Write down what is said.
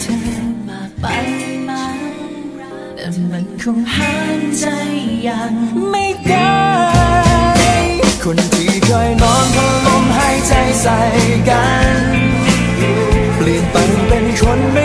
เธอมากไปไหมแต่มันคงห้ามใจยังไม่ได้คนที่เคยนอนพลมหายใจใส่กันเปลี่ยนไปเป็นคนไม่